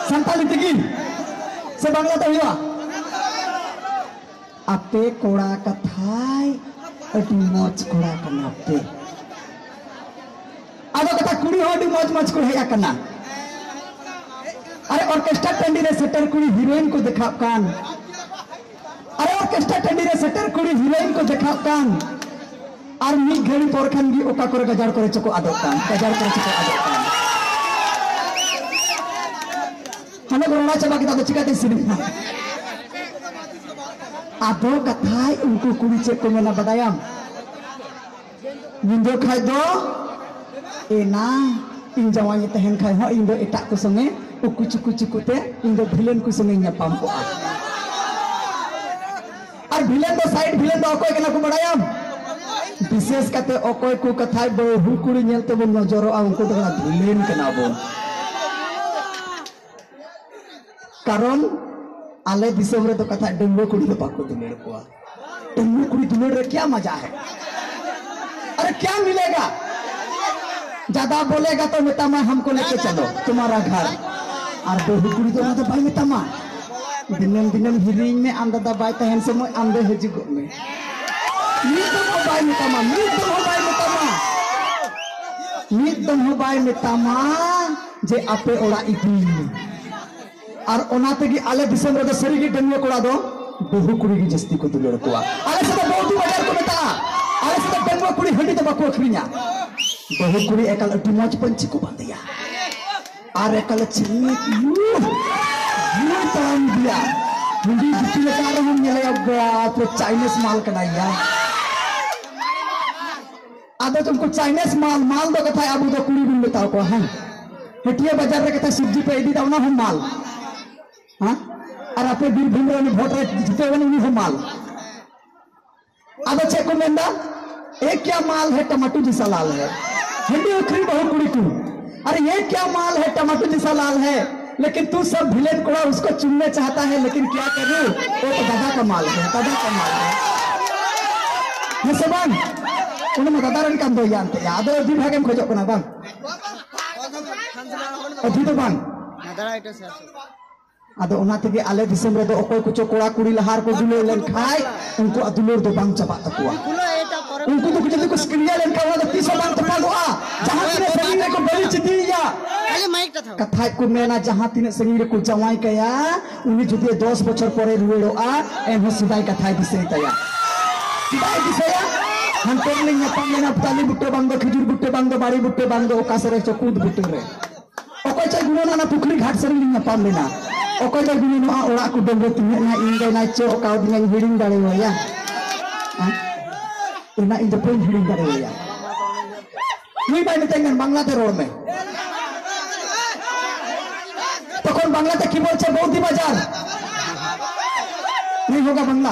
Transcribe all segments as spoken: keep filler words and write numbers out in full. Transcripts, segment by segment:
संताली तगी से बांग्ला तो हुआ आपे कोड़ा कथाई अति मौज कोड़ा करना पे आदो कथा कुड़ी हो अति मौज मौज को है करना अरे ऑर्केस्ट्रा टंडी रे सेटर कुड़ी हीरोइन को दिखा कान अरे ऑर्केस्ट्रा टंडी रे सेटर कुड़ी हीरोइन को दिखा कान और मी घड़ी पर खान गी ओका करे गजार करे चको आदो कान गजार करे चको आदो कान हमें कोरोना चबा के तो चिकाते सिनेमा आदो कथाई उनको कुड़ी चेक को मेना बताया निंदो खाई दो ए ना इन जवानी तहन खाई हो इन दो एटा को संगे उकु चुकु चुकुते इन दो भिलेन को संगे न्यापाम को आ और भिलेन दो साइड भिलेन दो ओकोय केना को बताया विशेष कते ओकोय को कथाई बहु कुड़ी नेलते बन नजरो आ उनको तो भिलेन केना बो कारण आले दिसम रे तो कथा डंगो कुड़ी तो पाको दुलेड़ को डंगो कुड़ी दुलेड़ रे क्या मजा है अरे क्या मिलेगा ज्यादा बोलेगा तो मितामा हमको लेके चलो तुम्हारा घर और बहु कुड़ी तो ना तो भाई मितामा दिनम दिनम हिरिंग में आंदा दा बाय तहन समय आंदे हजिगो में मीत दम हो बाय मितामा मीत दम हो बाय मितामा मीत दम हो बाय मितामा जे आपे ओड़ा इदी और ओनाते की आले दिसम रे सरी की डंगो कोड़ा दो बहु कुड़ी की जस्ती को दुलेड़ को आले से बहुत बाजार को बेटा आले से डंगो कुड़ी हंडी तो बाको अखरिया बहु कुड़ी एकल अति मौज पंची को बांधिया और एकल चिन्नी यू यू ताम दिया हिंदी जुटी लगा रहे हम नेले अब तो चाइनीज माल कनाइया आदो तुमको चाइनीज माल माल दो कथा अब तो कुड़ी बिन बताओ को है हटिया बाजार रे कथा सब्जी पे इदी दावना हम माल हाँ और आपे बीर भीमराव ने वोट जीते हुए उन्हीं हो माल अब चेक को मेंदा एक क्या माल है टमाटो जैसा लाल है हिंदी उखरी बहु कुड़ी को अरे ये क्या माल है टमाटो जैसा लाल है लेकिन तू सब भिलेन कोड़ा उसको चुनने चाहता है लेकिन क्या करूं वो तो दादा का माल है दादा का माल है ये सबन उन्हें दादा रन काम दो जानते हैं आदो दिन भागे में खोजो को ना बांग अभी तो बांग दादा इटे से आदो ओनाते के आले दिसम रे दो ओकोय कुछ कोड़ा कुड़ी लहार को दुले लेन खाय उनको दुलोर दो बांग चबा तकुआ उनको तो कुछ कुछ क्रिया लेन का वाला तीसो बांग तपा दो आ जहां तिने संगी रे को बलि चिदिया खाली माइक ता था कथा को मेना जहां तिने संगी रे को जवाई कया उनी जुदे दस बछर परे रुवेडो आ एहो सिदाई कथा दिसे तया सिदाई दिसेया हम तोले न्यापाम लेना ताली बुट्टे बांग दो खिजुर बुट्टे बांग दो बाड़ी बुट्टे बांग दो ओका सरे चकूद बुट्टे रे ओकोय चे गुनो ना पुखरी घाट सरे न्यापाम लेना ओकोय चे गुनो ना ओड़ा को डंगो तिने ना इंगे ना चे ओका दिना हिडिंग दाड़े होया इना इन जपन हिडिंग दाड़े होया नुई बाय मितेंगन बांग्ला ते रोड में तखन बांग्ला ते की बोलछे बौद्धी बाजार नहीं होगा बांग्ला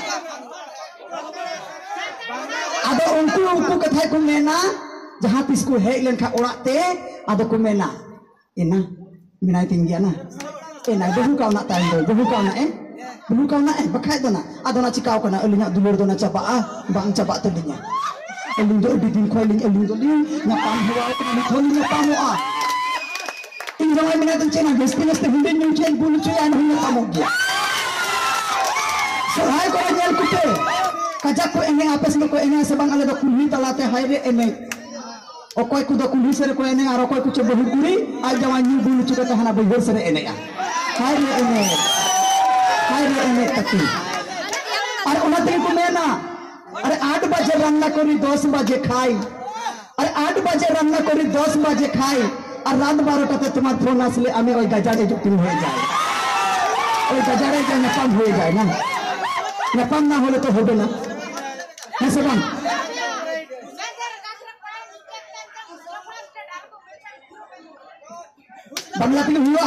आदो उनको उनको कथा को मेना जहां तिस को है लेन खा ओड़ाते आदो को मेना इना मिनाय तिंगिया ना एना बहु कावना ताई दो बहु कावना ए बहु कावना ए बखाय दो ना आदो ना चिकाव कना अलिना दुलोर दो ना चबा आ बांग चबा तदिnya अलिन दो बिदिन खोलिन अलिन दो लिन ना पाम हुआ को ना खोलिन ना पाम हुआ इन जमाय मिना तो चेना गेस्टी गेस्टी हिंदी न्यूचेन बुल चुयान हुन पामो गया सहाय को जेल कुटे कजा को एने आपस में को एने से बांग आले दो कुली तलाते हाईवे एने ओकोय को दो कुली से को एने और ओकोय कुछ बहु कुड़ी आज जवान न्यू बुल चुके तहना बहिर से एने आ हाईवे एने हाईवे एने तकी और उनते को मेना अरे आठ बजे रन्ना करी दस बजे खाई अरे आठ बजे रन्ना करी दस बजे खाई और रात बारह टे तुम्हार फोन आसले आमी ओई गजारे जुक्ति हो जाए ओई गजारे के नपाम हो जाए ना नपाम ना होले तो होबे ना है सबन बांग्ला के हुआ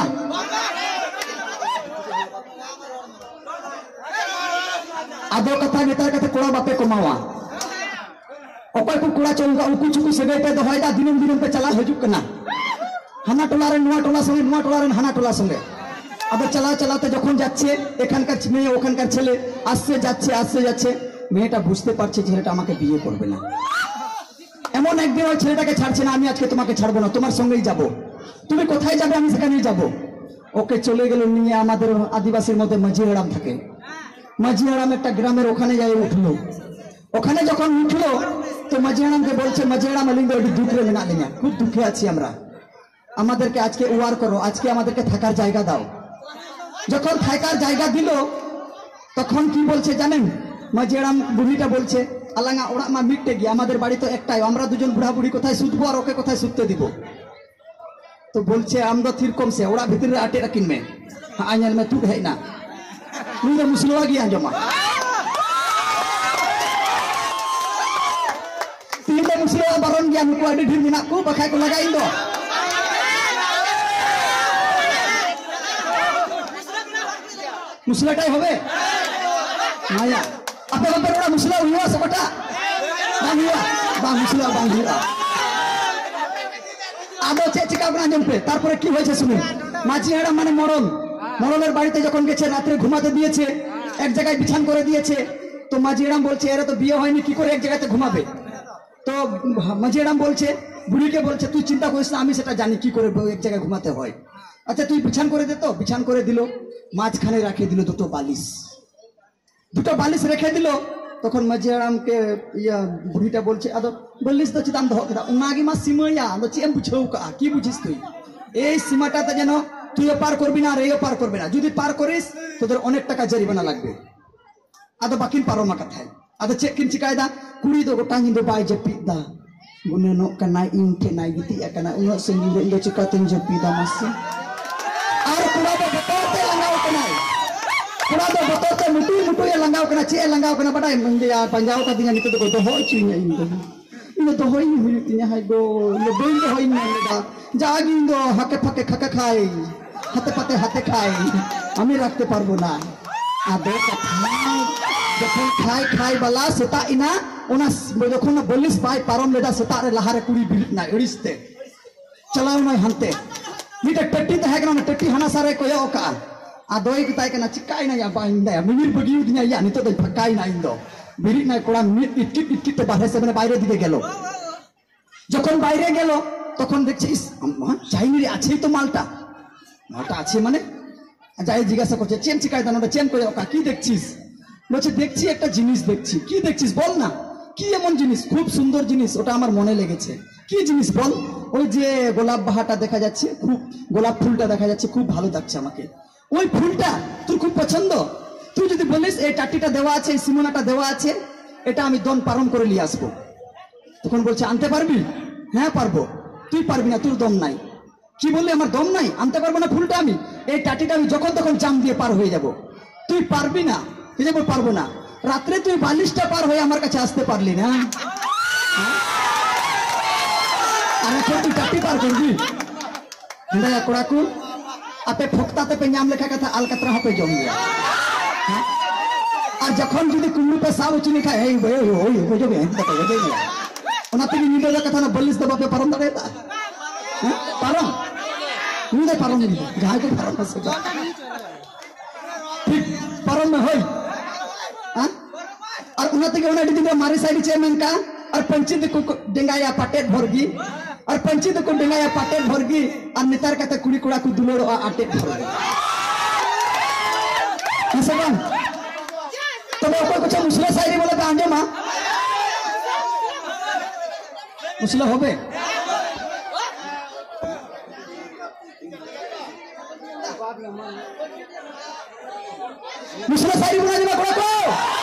आदो कथा नेतार कथा कोड़ा बापे कमावा ओकोय को कोड़ा चलगा उकु चुकु सगै पे दोहयदा दिनम दिनम पे चला हजु कना हाना टोला रे नुआ टोला संगे नुआ टोला रे हाना टोला संगे अब चला चलाते जखन যাচ্ছে এখানকার মেয়ে ওখানকার ছেলে আসছে যাচ্ছে আসছে যাচ্ছে মেয়েটা বুঝতে পারছে ছেলেটা আমাকে বিয়ে করবে না এমন একদিন ওই ছেলেটাকে ছাড়ছে না আমি আজকে তোমাকে ছাড়বো না তোমার সঙ্গেই যাব তুমি কোথায় যাবে আমি সেখানেই যাব ওকে চলে গেল নিয়ে আমাদের আদিবাসীর মধ্যে মাঝি হারাম থাকে। মাঝি হারাম একটা গ্রামের ওখানে যাই উঠলো। ওখানে যখন উঠলো তো মাঝি হারামকে বলছে, মাঝি হারাম আলিং একটু দুঃখে মেনা লিঙা, খুব দুঃখে আছি আমরা, আমাদেরকে আজকে ওয়ার করো, আজকে আমাদেরকে থাকার জায়গা দাও। যখন থাকার জায়গা দিল তখন কি বলছে জানেন, মাঝি হারাম বুড়িটা বলছে, আলাঙ্গা ওরা মা মিটতে গিয়ে আমাদের বাড়ি তো একটাই, আমরা দুজন বুড়া বুড়ি কোথায় শুধবো আর ওকে কোথায় শুতে দিব। তো বলছে আমরা থিরকম সে ওরা ভিতরে আটেরা কিনবে আইনাল মে তুট হয় না নুই মুসলিমা গিয়ে আঞ্জমা তিনটা মুসলিমা বারণ গিয়া নুকু আডি ঢির মিনা কু বাখাই কো লাগাই দো মুসলাটাই হবে মায়া আপে আপে ওরা মুসলা হইয়া সবটা বাংলা বা মুসলা বাংলা আদো চে চিকা বনা জমপে। তারপরে কি হয়েছে শুনুন, মাঝি হারাম মানে মরণ, মরণের বাড়িতে যখন গেছে রাত্রে ঘুমাতে দিয়েছে, এক জায়গায় বিছান করে দিয়েছে। তো মাঝি হারাম বলছে এরা তো বিয়ে হয়নি, কি করে এক জায়গাতে ঘুমাবে। তো মাঝি হারাম বলছে বুড়িকে বলছে তুই চিন্তা করিস না, আমি সেটা জানি কি করে এক জায়গায় ঘুমাতে হয়। আচ্ছা তুই বিছান করে দে। তো বিছান করে দিল, মাঝখানে রেখে দিল দুটো বালিশ, দুটো বালিশ রেখে দিল। তখন মাঝি হারামকে ইয়া বুড়িটা বলছে আদো বলিস তো চিতাম দহ কেদা উনাগি মা সীমাইয়া আদো চেম বুঝাও কা কি বুঝিস তুই, এই সীমাটাতে যেন তুইও পার করবি না আর এইও পার করবি না, যদি পার করিস তোদের অনেক টাকা জরিমানা লাগবে। আদো বাকিন পারো মা কথায় আদো চেক কিন চিকায়দা কুড়ি দো গোটা হিন্দো বাই জপিদা গুনে নো কানা ইনকে নাই গিতি একানা উনো সঙ্গিলে ইndo চিকাতেন জপিদা মাসে আর কুড়া দো বততে লাগাও কানাই कुड़ा तो बतौते मुटुई मुटुई लंगाव कना चे लंगाव कना बटाई मंगे यार पंजाव का दिया नितो तो होय चिन्या इंदो इन तो होय नि हुई तिया हाय गो इन दोई तो होय नि दा जागी इंदो हके फके खके खाई हाथे पाते हाथे खाई আমি রাখতে পারবো না। আদে খাই যখন খাই খাই বালা সেটা ইনা ওনা যখন বলিস ভাই পারম লেদা সেটা রে লাহারে কুড়ি বিলিত না এড়িসতে চালাও নাই হানতে মিটা টट्टी তো হেগনা টट्टी হানা সারে কয় ওকা আদই কিতাই কেনা চিকাই না বা ইন্দা মিমির বগিউ দিনা ইয়া নিতো দই ফাকাই না ইন্দো বিরি না কোড়া মিট ইটকিট ইটকিট তো বাহিরে মানে বাইরে দিকে গেল। যখন বাইরে গেল তখন দেখছিস আম্মা চাইনি রে আছেই তো মালটা, মালটা আছে মানে যাই জিজ্ঞাসা করছে চেন চিকাই দানো চেন করে ওকা কি দেখছিস, বলছে দেখছি একটা জিনিস দেখছি। কি দেখছিস বল না, কি এমন জিনিস, খুব সুন্দর জিনিস ওটা আমার মনে লেগেছে। কি জিনিস বল, ওই যে গোলাপ বাহাটা দেখা যাচ্ছে, খুব গোলাপ ফুলটা দেখা যাচ্ছে, খুব ভালো লাগছে আমাকে, ওই ফুলটা তোর খুব পছন্দ, তুই যদি বলিস এই টাটিটা দেওয়া আছে এই সিমোনাটা দেওয়া আছে এটা আমি দন পালন করে নিয়ে আসবো। তখন বলছে আনতে পারবি, হ্যাঁ পারবো। তুই পারবি না, তোর দম নাই। কি বললি আমার দম নাই, আনতে পারবো না ফুলটা, আমি এই টাটিটা আমি যখন তখন জাম দিয়ে পার হয়ে যাব। তুই পারবি না, তুই যাবো পারবো না। রাত্রে তুই বালিশটা পার হয়ে আমার কাছে আসতে পারলি না, আর এখন তুই টাটি পার করবি। কোড়াকু আপে ফোকতাতে पे नाम लिखा था अलकतरा पे जम गया। और जखन যদি কুমড়ু पे साव चिनी खाए हे ओए ओए हो जो बेन तक हो जाएगा ओना ते नीले का कथा ना बलिस दबा पे परम दरेता हैं परम नीले परम नी जहां को परम से ठीक परम में होई हां और ओना ते ओना डी मारी साइड चेयरमैन का और पंचायत को डेंगाया पाटेट भरगी और पंचायत को डेंगाया पाटेट भरगी और नेतार का कुड़ी कुड़ा को दुलोड़ो आटे भरगी ऐसा बन तो ऊपर कुछ मुसला शायरी बोले तो आंजो मां मुसला होबे मुसला शायरी बोला जिना कोड़ा को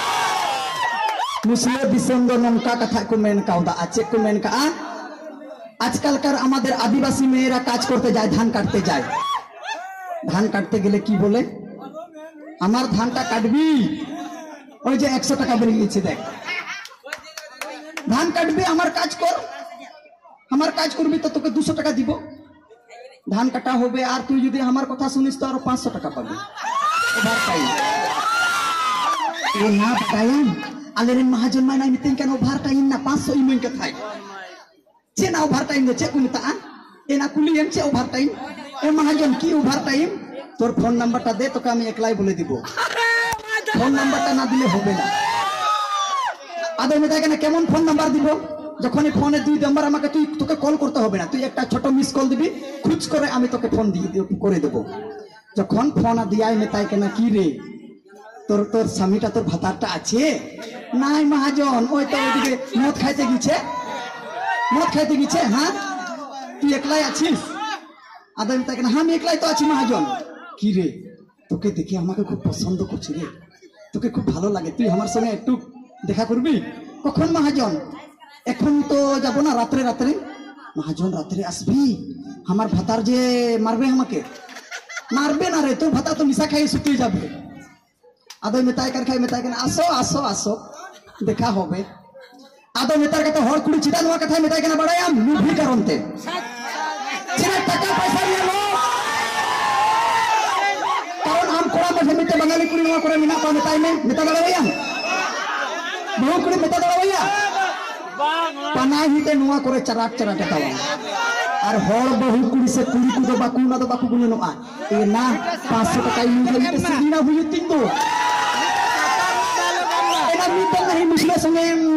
मुसला दिसम दो नंका कथा को मेन काउदा आचे को मेन का आजकल कर आमादेर आदिवासी मेয়েরা কাজ করতে যায়, ধান কাটতে যায়। ধান কাটতে গেলে কি বলে, আমার ধানটা কাটবি, ওই যে একশো টাকা বেরিয়ে গেছে দেখ, ধান কাটবি আমার কাজ কর, আমার কাজ করবি তো তোকে দুশো টাকা দিব। ধান কাটা হবে আর তুই যদি আমার কথা শুনিস তো আরো পাঁচশো টাকা পাবি। ওভার টাইম এ না টাইম আলেরেন মহাজন মাইনা মিতেন কেন ওভার টাইম না পাঁচশো ইমেন কে থাই চেনা ওভার টাইম দে চেক মিতা এ না কুলি এম চে ওভার টাইম এ মহাজন কি ওভার টাইম তোর ফোন নাম্বারটা দে তোকে আমি একলাই বলে দিব। ফোন নাম্বারটা না দিলে হবে না। আদে মিতা কেন কেমন ফোন নাম্বার দিব, যখন এই ফোনে দুই নাম্বার আমাকে তুই তোকে কল করতে হবে না, তুই একটা ছোট মিস কল দিবি, খুঁজ করে আমি তোকে ফোন দিয়ে করে দেব। जखन फोन दिया मेताय के ना की रे তোর তোর স্বামীটা তোর ভাতারটা আছে নাই মহাজন ওই তো ওইদিকে মদ খাইতে গেছে মদ খাইতে গেছে হ্যাঁ তুই একলাই আছিস আদা আমি তাকে আমি একলাই তো আছি মহাজন কি রে তোকে দেখে আমাকে খুব পছন্দ করছে রে তোকে খুব ভালো লাগে তুই আমার সঙ্গে একটু দেখা করবি কখন মহাজন এখন তো যাব না রাত্রে রাত্রে মহাজন রাত্রে আসবি আমার ভাতার যে মারবে আমাকে মারবে না রে তোর ভাতা তো নিশা খাইয়ে শুকিয়ে যাবে আদো মেতায় কার খাই মেতায় কেন আসো আসো আসো দেখা হবে আদো মেতার কথা হর কুড়ি চিটা নোয়া কথা মেতায় কেন বাড়াই আম লুভি কারণতে ছেলে টাকা পয়সা নিয়ে লো কারণ আম কোড়া মাঝে মিতে বাঙালি কুড়ি নোয়া করে মিনা পা মেতায় মে মেতা দাঁড়াইয়া বহু কুড়ি মেতা দাঁড়াইয়া পানা হিতে নোয়া করে চারাক চারাকে তাওয়া আর হর বহু কুড়ি সে কুড়ি কুদো বাকু না তো বাকু গুনে নোয়া এ না পাঁচশো টাকা ইউজ করতে সিদিনা হুই তিনটো এটা মিতে नहीं मिसले संगे